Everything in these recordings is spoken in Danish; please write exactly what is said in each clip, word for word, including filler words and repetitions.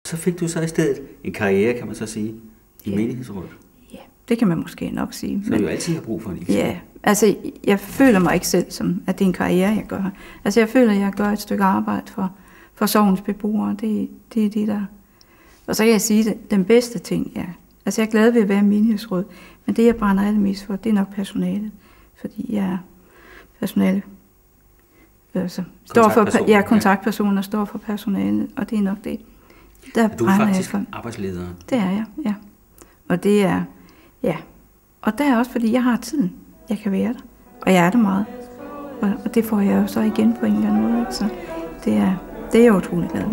Så fik du så i stedet en karriere, kan man så sige, i Ja. menighedsrådet. Ja, det kan man måske nok sige. Så men, vi jo altid har brug for en ildsjæl. Ja, altså jeg føler mig ikke selv som, at det er en karriere, jeg gør. Altså jeg føler, at jeg gør et stykke arbejde for, for sognens beboere. Det, det er det, der... Og så kan jeg sige, at den bedste ting, ja. Altså jeg er glad ved at være i menighedsråd, men det, jeg brænder allermest for, det er nok personalet. Fordi jeg er personale... Altså, står for, jeg er kontaktperson og står for personalet, og det er nok det, der du er faktisk for. arbejdsleder. Det er jeg, ja. Og det er, ja. Og det er også, fordi jeg har tiden, jeg kan være der. Og jeg er det meget. Og, og det får jeg jo så igen på en eller anden måde. Ikke? Så det er, det er jeg utrolig glad med.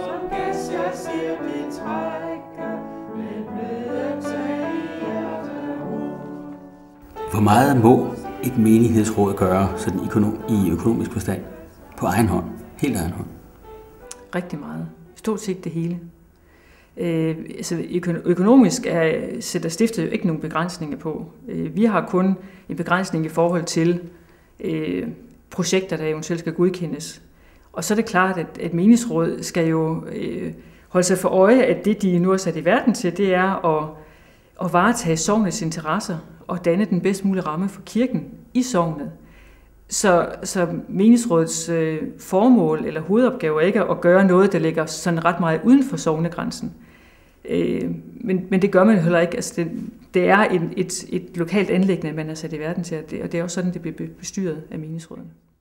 Hvor meget må et menighedsråd gøre sådan i økonomisk forstand på egen hånd, helt egen hånd? Rigtig meget. Stort set det hele. Øh, altså økonomisk er, sætter stiftet jo ikke nogen begrænsninger på. Øh, vi har kun en begrænsning i forhold til øh, projekter, der eventuelt skal godkendes. Og så er det klart, at, at menighedsråd skal jo øh, holde sig for øje, at det, de nu er sat i verden til, det er at, at varetage sognets interesser og danne den bedst mulige ramme for kirken i sognet. Så, så menighedsrådets øh, formål eller hovedopgave er ikke at gøre noget, der ligger sådan ret meget uden for sognegrænsen. Øh, men, men det gør man heller ikke. Altså det, det er et, et, et lokalt anliggende, man er sat i verden til, og det, og det er også sådan, det bliver bestyret af menighedsrådene.